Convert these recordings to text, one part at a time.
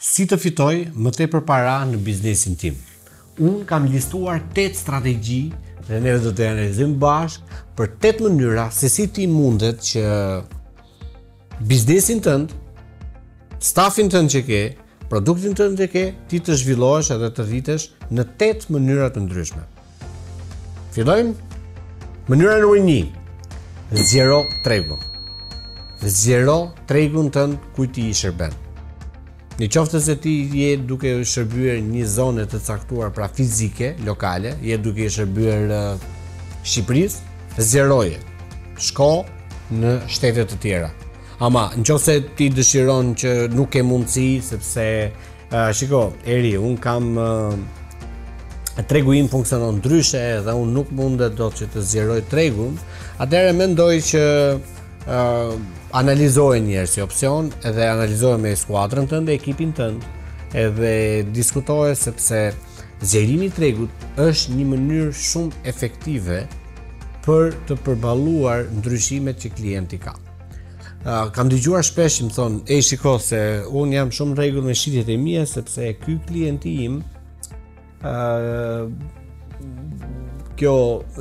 Si të fitoj më tepër para në biznesin tim? Unë kam listuar 8 strategji dhe neve do të analizojmë bashkë për 8 mënyra se si ti mundet që biznesin tënd, stafin tënd që ke, produktin tënd që ke, ti të zhvillohesh edhe të rritesh në 8 mënyra të ndryshme. Fillojmë? Mënyra nr. 1. Zgjero tregun. Zgjero tregun tënd kujt i shërben. Në qoftë se ti je duke shërbyer një zone të caktuar, pra fizike, lokale, je duke shërbyer Shqipërisë, zgjeroje. Shko në shtete të tjera. Ama nëse ti dëshiron që nuk ke mundësi, sepse shiko, Eri, un kam tregu im funksionon ndryshe dhe un nuk mundet dot që të zgjeroj tregun, atëherë mendoj që analizoje njerë si opcion, edhe analizoje me skuadrën tënde, ekipin tënd, edhe diskutoje sepse zgjerimi i tregut është një mënyrë shumë efektive për të përballuar ndryshimet që klienti ka. Kam dëgjuar shpesh më thonë, shiko se unë jam shumë rregull me shitjet e mia sepse ky klienti im kjo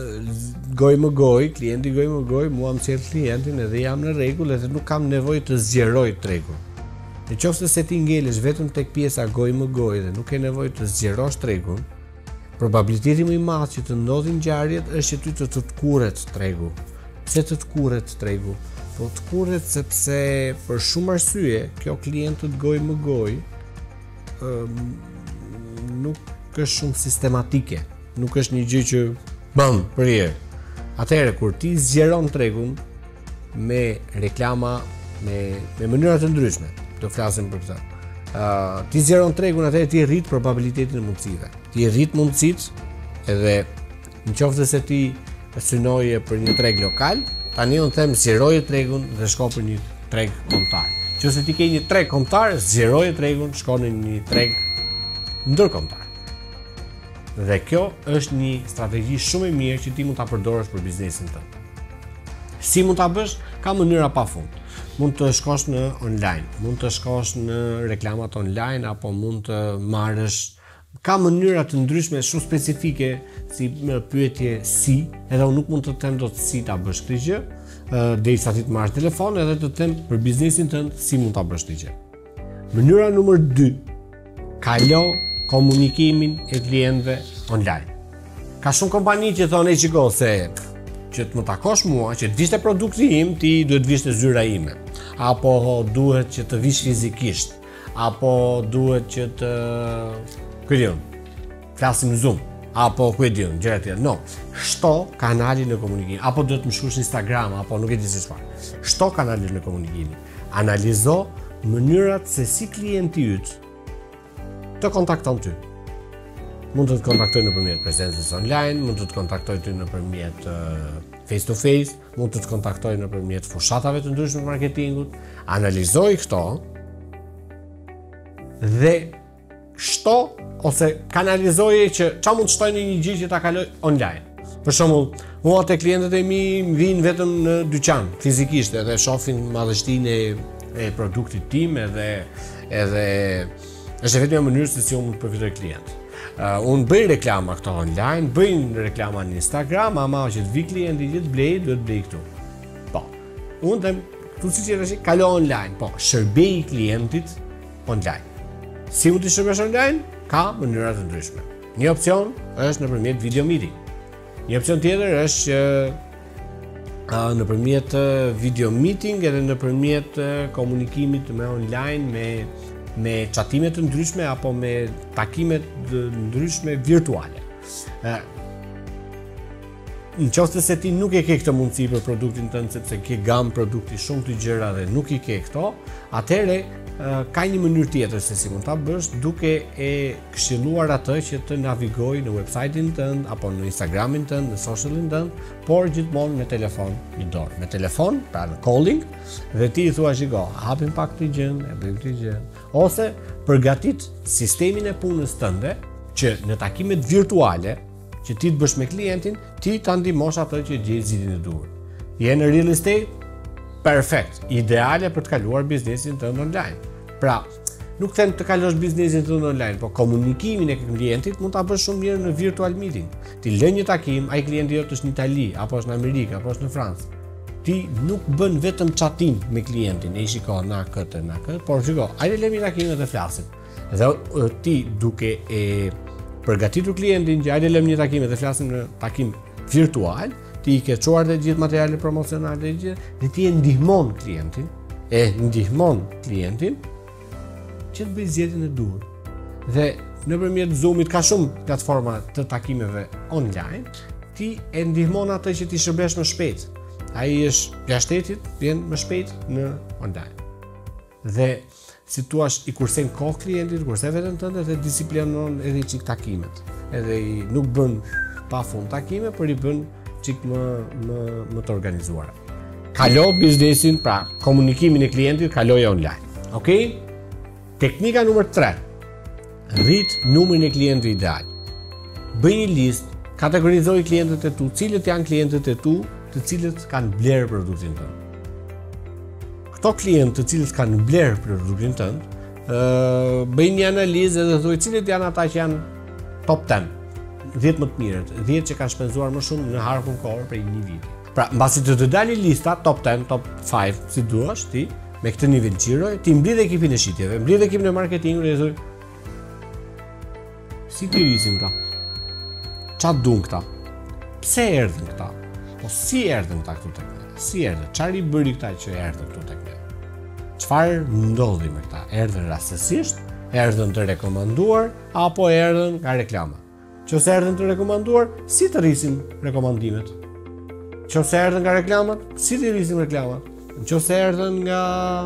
klienti goj më goj, mua më sjell klientin edhe jam në rregull edhe nuk kam nevojë të zgjeroj tregun. Nëse se ti ngelesh vetëm tek pjesa goj më goj dhe nuk ke nevojë të zgjerosh tregun, probabiliteti më i madh që të ndodhin ngjarjet është që ty të tkurret tregu. Pse të tkurret tregu? Po të tkurret sepse për shumë arsye kjo klientët goj më goj nuk është shumë sistematike. Nuk është një gjë që përje. Atëherë kur ti zgjeron tregun me reklama, me mënyra të ndryshme, të flasim për këtë. Ti zgjeron tregun, atëherë ti rrit probabilitetin e mundësive. Ti rrit mundësitë edhe nëse se ti synoje për një treg lokal, tani unë them zgjeroje tregun dhe shko për një treg kombëtar. Nëse ti ke një treg kombëtar, zgjeroje tregun, shko në një treg ndërkombëtar. Dhe kjo është një strategji shumë e mirë që ti mund ta përdorësh për biznesin tënd. Si mund ta bësh? Ka mënyra pafund. Mund të shkosh në online, mund të shkosh në reklamat online apo mund të marrësh, ka mënyra të ndryshme shumë specifike si me pyetje si, edhe unë nuk mund të them dot si ta bësh këtë gjë, derisa ti të marrësh telefon edhe të them për biznesin tënd si mund ta bësh këtë gjë. Mënyra nr. 2. Kalo komunikimin e klientëve online. Ka shumë kompani që thonë shiko se që të më takosh mua, që të vishte produkti im, ti duhet të vishte zyra ime. Apo duhet që të vish fizikisht, apo duhet që të flasim Zoom, apo gjëra të tjera. No, shto kanalin e komunikimit, apo duhet të më shkruash në Instagram, apo nuk e di se çfarë. Shto kanalin e komunikimit. Analizo mënyrat se si klienti yt të kontakton ty. Mund të të kontaktoj nëpërmjet prezencës online, mund të të kontaktoj ty nëpërmjet face to face, mund të të kontaktoj nëpërmjet fushatave të ndryshme të marketingut. Analizoj këto dhe shto ose kanalizoje që çfarë mund të shtoj në një gjë që ta kaloj online. Për shembull, mua te klientët e mi vinë vetëm në dyqan fizikisht edhe shohin madhështinë e produktit tim edhe është vetëm një mënyrë se si unë mund të përfitoj klient. Unë bëj reklama këto online, bëj reklama në Instagram, ama që të vi klienti që të blej, duhet blej këtu. Po, unë them, këtu si që të kalo online, po, shërbej klientit online. Si mund të shërbesh online? Ka mënyra të ndryshme. Një opcion është nëpërmjet video meeting. Një opcion tjetër është nëpërmjet video meeting edhe nëpërmjet komunikimit me online, me çatime të ndryshme apo me takime të ndryshme virtuale. Nëse se ti nuk e ke këtë mundësi për produktin tënd sepse ke gamë produkti shumë të gjëra dhe nuk i ke këto, atëherë ka një mënyrë tjetër se si mund ta bësh duke e këshilluar atë që të navigojë në website-in tënd apo në Instagramin tënd, në socialin tënd, por gjithmonë me telefon në dorë. Me telefon, pra në calling, dhe ti i thua shiko, hapim pak këtë gjë, e bëjmë këtë gjë. Ose përgatit sistemin e punës tënde që në takimet virtuale që ti të bësh me klientin, ti ta ndihmosh atë që gjej zgjidhjen e duhur. Je në real estate? Perfekt, ideale për të kaluar biznesin tënd online. Pra, nuk them të kalosh biznesin tënd online, po komunikimin e klientit mund ta bësh shumë mirë në virtual meeting. Ti lë një takim, ai klienti jot është në Itali, apo është në Amerikë, apo është në Francë. Ti nuk bën vetëm chatim me klientin, e shiko na këtë, por shiko, hajde lëmi takimin dhe flasim. Dhe ti duke e përgatitur klientin që hajde lëmi një takim dhe flasim në takim virtual, ti i ke çuar të gjithë materialet promocionale dhe gjithë, dhe ti e ndihmon klientin, që të bëjë zgjedhjen e duhur. Dhe nëpërmjet Zoomit ka shumë platforma të takimeve online, ti e ndihmon atë që ti shërbesh më shpejt. Ai është jashtë shtetit, vjen më shpejt në online. Dhe si thua, i kursen kohë klientit, kurse veten tënde dhe disiplinon edhe çik takimet. Edhe i nuk bën pafund takime, por i bën çik më të organizuara. Kalo biznesin, pra komunikimin e klientit kaloje online. Okej? Teknika numër 3. Rrit numrin e klientit ideal. Bëj një listë, kategorizoj klientët e tu, cilët janë klientët e tu, të cilët kanë blerë produktin tënd. Këto klientë të cilët kanë blerë produktin tënd, bëj një analizë dhe thuaj cilët janë ata që janë top 10, 10 më të mirët, 10 që kanë shpenzuar më shumë në harkun kohë për një vit. Pra, mbasi të dali lista top 10, top 5, si duash ti, me këtë nivel qiroj, ti mblidh ekipin e shitjeve, mblidh ekipin e marketingut dhe thuaj si të rrisim këta? Çfarë duan këta? Pse erdhën këta? Po si erdhën këta këtu tek ne? Si erdhën? Çfarë i bëri këta që erdhën këtu tek ne? Çfarë ndodhi me këta? Erdhën rastësisht, erdhën të rekomanduar apo erdhën nga reklama? Nëse erdhën të rekomanduar, si të rrisim rekomandimet? Nëse erdhën nga reklamat, si të rrisim reklamat? Nëse erdhën nga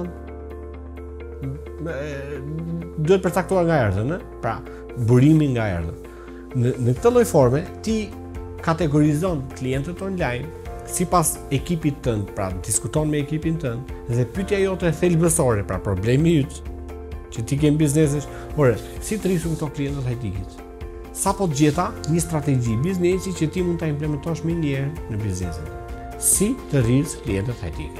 duhet përcaktuar nga erdhën, pra burimin nga erdhën. Në këtë lloj forme ti kategorizon klientët online sipas ekipit tënd, pra diskuton me ekipin tënd dhe pyetja jote thelbësore, pra problemi yt që ti ke në biznesesh, ore, si të rrisim këto klientët hajtikit? Sapo gjeta një strategji biznesi që ti mund ta implementosh më njëherë në biznesin tënd. Si të rris klientët hajtikit?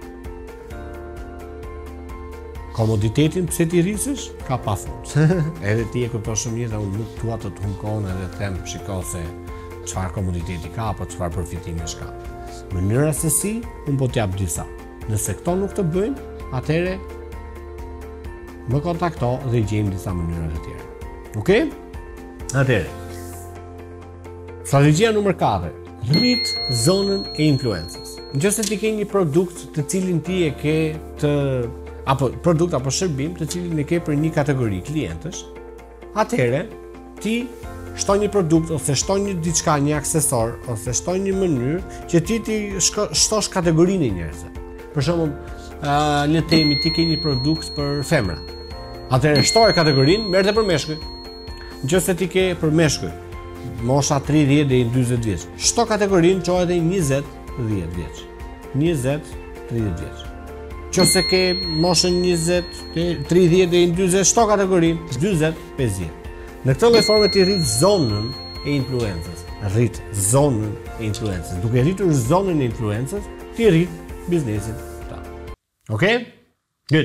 Komoditetin pse ti rrisesh ka pafund. Edhe ti e kupton shumë mirë, unë nuk dua të të humbon edhe them shikoj se çfarë komoditeti ka apo çfarë përfitimi ka. Mënyra se si, unë po t'jap disa. Nëse këto nuk të bëjnë, atëherë më kontakto dhe gjejmë disa mënyra të tjera. Okej? Atëherë. Strategjia numër 4. Rrit zonën e influencës. Nëse ti ke një produkt të cilin ti e ke apo produkt apo shërbim të cilin e ke për një kategori klientësh, atëherë ti shton një produkt ose shton një diçka, një aksesor ose shton një mënyrë që ti shtosh kategorinë e njerëzve. Për shembull, le të themi ti ke një produkt për femra. Atëherë shtoje kategorinë, merrte për meshkuj. Nëse ti ke për meshkuj, mosha 30 deri në 40 vjeç, shto kategorinë çohet edhe 20-10 vjeç. 20-30 vjeç. Nëse ke moshën 20-30 deri në 40, shto kategorinë 40-50. Në këtë lloj forme ti rrit zonën e influencës. Rrit zonën e influencës. Duke rritur zonën e influencës, ti rrit biznesin tënd. Okej? Good.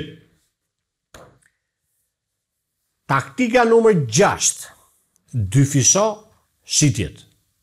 Taktika numër 6. Dyfisho shitjet.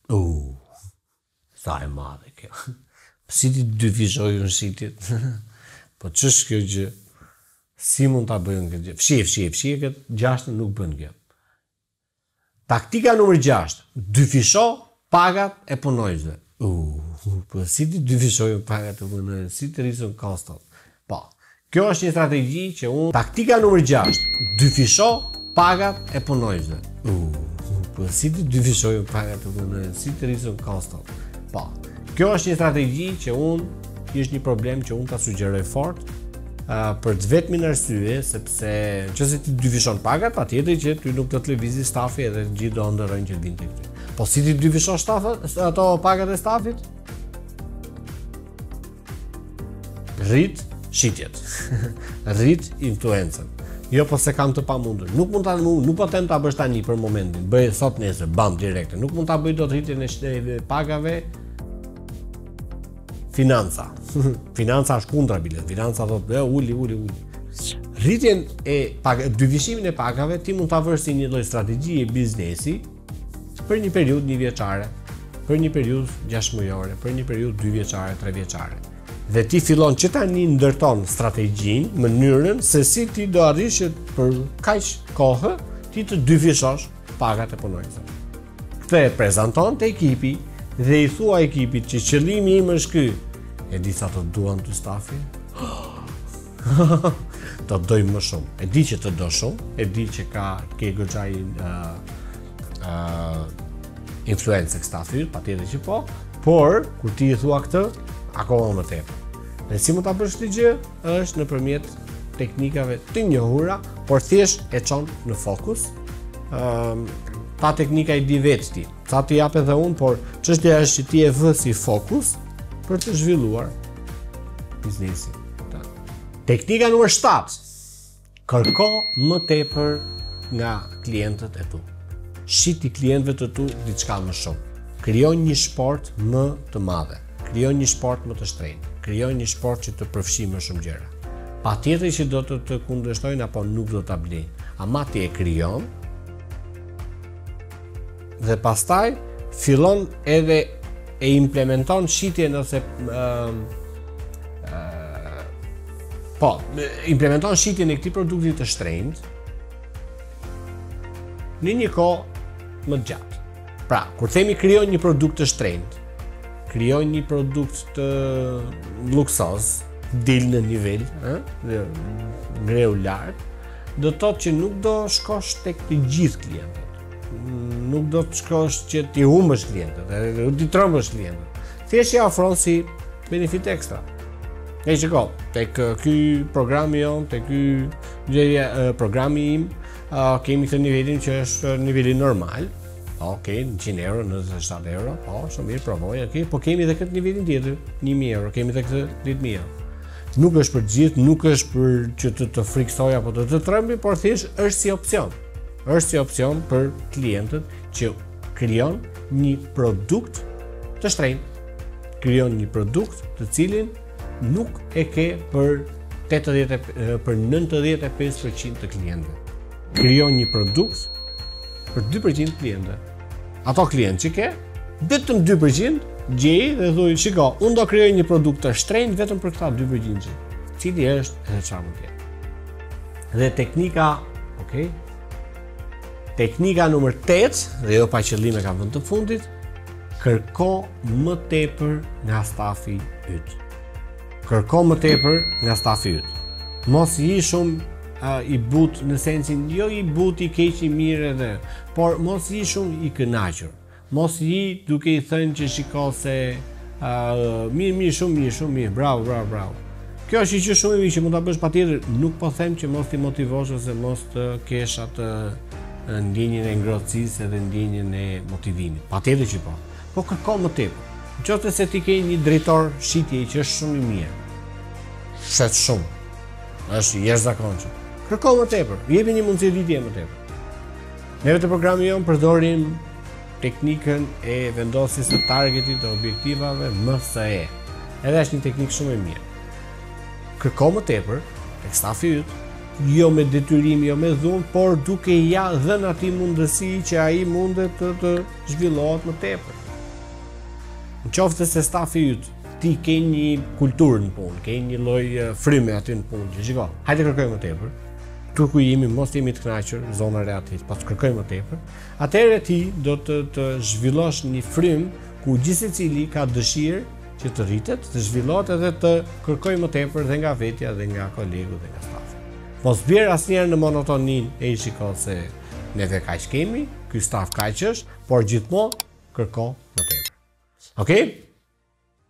Sa e madhe kjo. Si ti dyfishojnë shitjet? Po ç'është kjo gjë? Si mund ta bëjnë këtë gjë? Fshi këtë 6 nuk bën kjo. Taktika numër 6. Dyfisho pagat e punojësve. Po si ti dyfishojnë pagat e punojësve? Si të rrisin kostot? Po, kjo është një strategji që unë... Taktika numër 6. Dyfisho pagat e punojësve. Po si ti dyfishojnë pagat e punojësve? Si të rrisin kostot? Po, kjo është një strategji që unë... është një problem që unë ta sugjeroj fort për të vetmin arsye, sepse nëse ti dyfishon pagat, patjetër që ty nuk do të lëvizi stafi edhe gjithë do ndërrojnë që të vinë tek ty. Po si ti dyfishon ato pagat e stafit? Rrit shitjet. Rrit influencën. Jo po se kam të pamundur. Nuk po them ta bësh tani për momentin. Bëj sot nesër, bam direkte. Nuk mund ta bëj dot rritjen e pagave. Financa. Financa është kundra bilet. Financa thotë uli. rritjen dyfishimin e pagave ti mund ta vësh si një lloj strategjie biznesi për një periudhë 1 vjeçare, për një periudhë 6 mujore, për një periudhë 2 vjeçare, 3 vjeçare. Dhe ti fillon që tani ndërton strategjinë, mënyrën se si ti do arrish që për kaq kohë ti të dyfishosh pagat e punonjësve. Këtë e prezanton te ekipi dhe i thua ekipit që qëllimi im është ky. E di sa të duan ty stafi? Të doj më shumë. E di që të do shumë, e di që ke goxha influencë stafi, patjetër që po, por kur ti i thua këtë, akoma më tepër. Dhe si mund ta bësh këtë gjë? Është nëpërmjet teknikave të njohura, por thjesht e çon në fokus. Ta teknika i di vetë ti. Sa ti jap edhe unë, por çështja është që ti e vë si fokus për të zhvilluar biznesin. Teknika numër 7. Kërko më tepër nga klientët e tu. Shiti klientëve të tu diçka më shumë. Krijo një sport më të madhe. Krijo një sport më të shtrenjtë. Krijo një sport që të përfshi më shumë gjëra. Patjetër që do të kundërshtojnë apo nuk do ta blejnë. Ama ti e krijon dhe pastaj fillon edhe e implementon shitjen ose implementon shitjen e këtij produkti të shtrenjtë në një kohë më të gjatë. Pra, kur themi krijon një produkt të shtrenjtë, krijon një produkt të luksoz, del në nivel, ngreu lart, do të thotë që nuk do shkosh tek të gjithë klientët. Nuk do të shkosh që ti humbësh klientët, edhe ti trembësh klientët. Thjesht ja ofron si benefit ekstra. E shiko, tek ky programi jon, tek ky programi im, kemi këtë nivelin që është niveli normal. Okej, 100 euro, 97 euro, shumë mirë, provoj, po kemi edhe këtë nivelin tjetër, 1000 euro, kemi edhe këtë 10.000 euro. Nuk është për gjithë, nuk është për që të friksoj apo të trembi, por thjesht është si opcion. Është si opcion për klientët që krijon një produkt të shtrenjtë. Krijon një produkt të cilin nuk e ke për 95% të klientëve. Krijon një produkt për 2% klientëve. Ato klientë që ke, vetëm 2% gjej dhe thuj, shiko, unë do krijoj një produkt të shtrenjtë vetëm për këta 2%. Cili është edhe çfarë mund të jetë. Dhe teknika, teknika numër 8, dhe jo pa qëllime kam vënë të fundit, kërko më tepër nga stafi yt. Kërko më tepër nga stafi yt. Mos i shumë i but në sensin, jo i but i keq i mirë edhe, por mos i shumë i kënaqur. Mos i duke i thënë që shiko se mirë, bravo. Kjo është që shumë i mirë që mund ta bësh patjetër, nuk po them që mos ti motivosh ose mos të kesh atë ndjenjën e ngrohtësisë edhe ndjenjën e motivimit. Patjetër që po. Po kërko më tepër. Nëse se ti ke një drejtor shitje që është shumë i mirë. Shet shumë. Është jashtëzakonshëm. Kërko më tepër, jepi një mundësi rritje më tepër. Neve të programi jon përdorim teknikën e vendosjes së targetit të objektivave MSE. Edhe është një teknikë shumë e mirë. Kërko më tepër tek stafi yt, jo me detyrim, jo me dhunë, por duke ja dhënë atij mundësi që ai mundet të zhvillohet më tepër. Nëse se stafi yt ti ke një kulturë në punë, ke një lloj fryme aty në punë, që shiko, hajde kërkoj më tepër. Tu ku jemi, mos jemi të kënaqur, zona realisht, pas kërkoj më tepër. Atëherë ti do të zhvillosh një frym ku gjithsecili ka dëshirë që të rritet, të zhvillohet edhe të kërkoj më tepër dhe nga vetja dhe nga kolegu dhe nga stafi. Mos bjerë asnjëherë në monotonin e i shiko se neve kaq kemi, ky staf kaq është, por gjithmonë kërko më tepër. Okej?